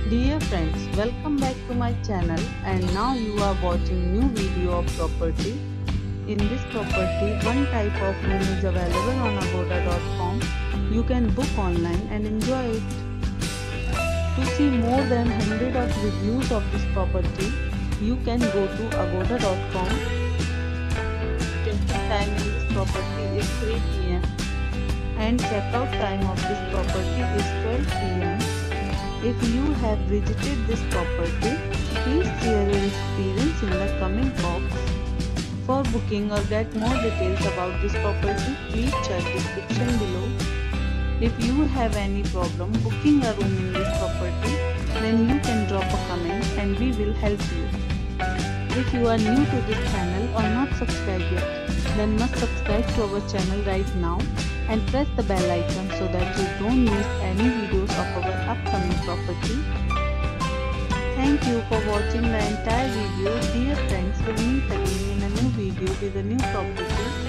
Dear friends, welcome back to my channel and now you are watching new video of property. In this property, one type of room is available on agoda.com. You can book online and enjoy it. To see more than 100 of reviews of this property, you can go to agoda.com. Check-in time in this property is 3 p.m. and checkout time of this property is 12 p.m. If you have visited this property, please share your experience in the comment box. For booking or get more details about this property, please check description below. If you have any problem booking a room in this property, then you can drop a comment and we will help you. If you are new to this channel or not subscribed yet, then must subscribe to our channel right now and press the bell icon so that you don't miss any videos of our upcoming property. Thank you for watching the entire video. Dear friends, we'll meet again in a new video with a new property.